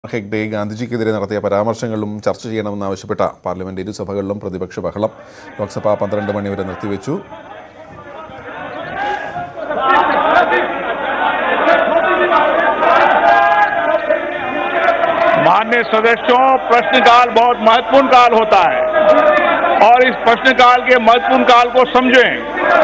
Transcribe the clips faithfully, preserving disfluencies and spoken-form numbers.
ഹെഗ്ഡെ ഗാന്ധിജിക്കെതിരെ നടത്തിയ പരാമർശങ്ങളും ചർച്ച ചെയ്യണമെന്നാവശ്യപ്പെട്ട പാർലമെന്റ് ഇരുസഭകളിലും പ്രതിപക്ഷ ബഹളം. ലോക്സഭ പന്ത്രണ്ട് മണിവരെ നിർത്തിവെച്ചു. माननीय सदस्यों, प्रश्नकाल बहुत महत्वपूर्ण काल होता है और इस प्रश्नकाल के महत्वपूर्ण काल को समझें।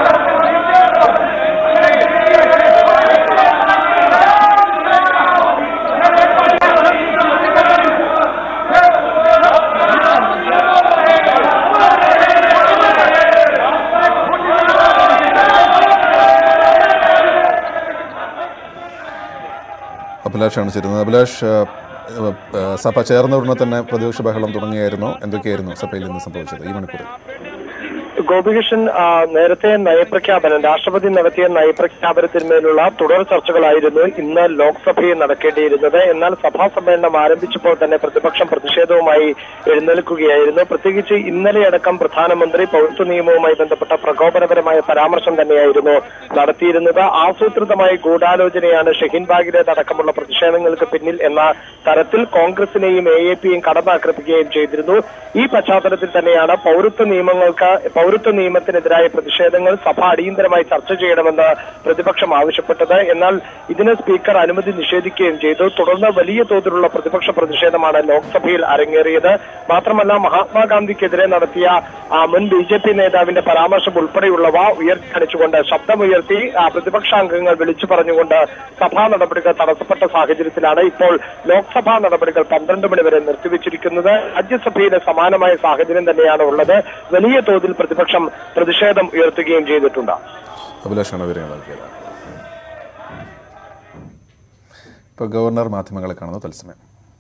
അഭിലാഷാണ് ചേരുന്നത്. അഭിലാഷ്, സഭ ചേർന്ന ഉടനെ തന്നെ പ്രതിപക്ഷ ബഹളം തുടങ്ങിയായിരുന്നു. എന്തൊക്കെയായിരുന്നു സഭയിൽ നിന്ന് സംഭവിച്ചത് ഈ മണിക്കൂറിൽ? ഗോപികൃഷ്ണൻ, നേരത്തെ നയപ്രഖ്യാപനം രാഷ്ട്രപതി നടത്തിയ നയപ്രഖ്യാപനത്തിന്മേലുള്ള തുടർ ചർച്ചകളായിരുന്നു ഇന്ന് ലോക്സഭയിൽ നടക്കേണ്ടിയിരുന്നത്. എന്നാൽ സഭാ സമ്മേളനം ആരംഭിച്ചപ്പോൾ തന്നെ പ്രതിപക്ഷം പ്രതിഷേധവുമായി എഴുന്നേൽക്കുകയായിരുന്നു. പ്രത്യേകിച്ച് ഇന്നലെയടക്കം പ്രധാനമന്ത്രി പൗരത്വ നിയമവുമായി ബന്ധപ്പെട്ട പ്രകോപനപരമായ പരാമർശം തന്നെയായിരുന്നു നടത്തിയിരുന്നത്. ആസൂത്രിതമായ ഗൂഢാലോചനയാണ് ഷഹീൻബാഗിലേതടക്കമുള്ള പ്രതിഷേധങ്ങൾക്ക് പിന്നിൽ എന്ന തരത്തിൽ കോൺഗ്രസിനെയും എ എ പിയും കടന്നാക്രമിക്കുകയും ചെയ്തിരുന്നു. ഈ പശ്ചാത്തലത്തിൽ തന്നെയാണ് പൗരത്വ നിയമങ്ങൾക്ക് പൗരത്വ നിയമത്തിനെതിരായ പ്രതിഷേധങ്ങൾ സഭ അടിയന്തരമായി ചർച്ച ചെയ്യണമെന്ന് പ്രതിപക്ഷം ആവശ്യപ്പെട്ടത്. എന്നാൽ ഇതിന് സ്പീക്കർ അനുമതി നിഷേധിക്കുകയും ചെയ്തു. തുടർന്ന് വലിയ തോതിലുള്ള പ്രതിപക്ഷ പ്രതിഷേധമാണ് ലോക്സഭയിൽ അരങ്ങേറിയത്. മാത്രമല്ല, മഹാത്മാഗാന്ധിക്കെതിരെ നടത്തിയ മുൻ ബി ജെ പി നേതാവിന്റെ പരാമർശം ഉൾപ്പെടെയുള്ളവ ഉയർത്തിക്കാണിച്ചുകൊണ്ട് ശബ്ദമുയർത്തി പ്രതിപക്ഷാംഗങ്ങൾ വിളിച്ചു പറഞ്ഞുകൊണ്ട് സഭാ നടപടികൾ തടസ്സപ്പെട്ട സാഹചര്യത്തിലാണ് ഇപ്പോൾ ലോക്സഭാ നടപടികൾ പന്ത്രണ്ട് മണി വരെ നിർത്തിവെച്ചിരിക്കുന്നത്. രാജ്യസഭയിലെ സമാനമായ സാഹചര്യം തന്നെയാണ് ഉള്ളത്. വലിയ തോതിൽ പ്രതിപക്ഷം പ്രതിഷേധം ഉയർത്തുകയും ചെയ്തിട്ടുണ്ട്. അഭിലാഷാണ് വിവരങ്ങൾ നൽകിയത്. ഇപ്പോൾ ഗവർണർ മാധ്യമങ്ങളെ കാണുന്നു തത്സമയം.